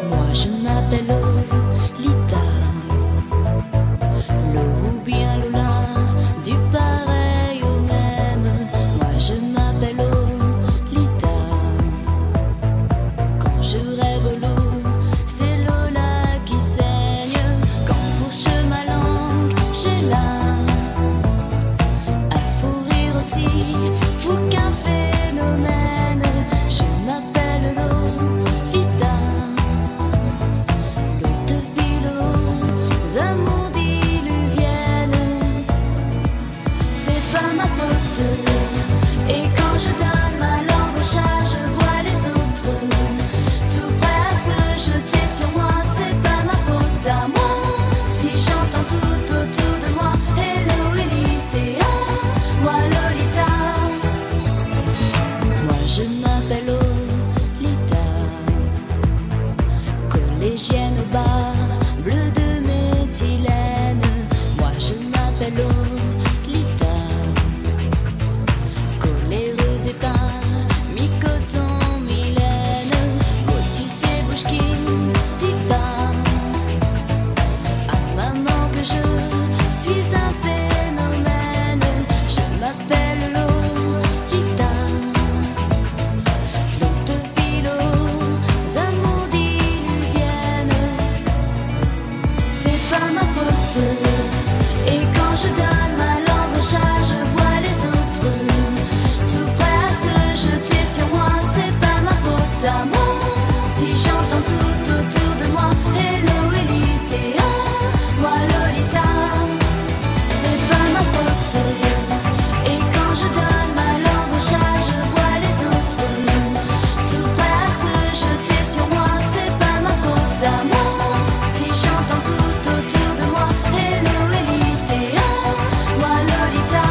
Moi je m'appelle Lolita, Lo ou bien Lola, du pareil au même. Moi je m'appelle Lolita. Quand je rêve l'eau, c'est Lola qui saigne. Quand fourche ma langue, j'ai là un fou rire aussi, fou qu'un phénomène. Je m'appelle Lolita, l'eau de ville aux amours diluviennes. C'est pas ma faute. Et quand je donne ma langue au chat, je vois les autres tout prêts à se jeter sur moi. C'est pas ma faute à moi si j'entends tout autour de moi Hello Elite, moi Lolita. Moi je m'appelle Lolita, collégienne au bar, bleu de méthylène. Moi je m'appelle Lolita, coléreuse et pas mi-coton, mi-laine. Oh tu sais bouge qui dit pas à maman que je suis un phénomène. Je m'appelle Lolita, l'eau de ville aux amours diluviennes. C'est pas ma faute. Et quand je donne ma langue au chat, je vois les autres tout prêts à se jeter sur moi. C'est pas ma faute à moi si j'entends tout autour de moi Hello Elite, moi Lolita. C'est pas ma faute. Et quand je donne ma langue au chat, je vois les autres tout prêts à se jeter sur moi. C'est pas ma faute à moi si j'entends tout autour de moi Hello Elite, moi Lolita.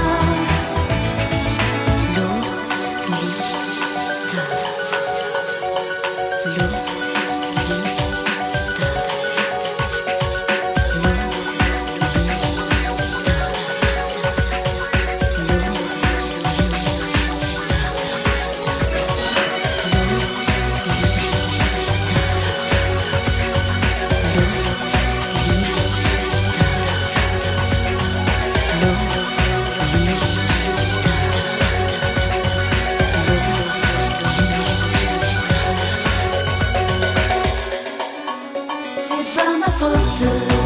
C'est pas ma faute.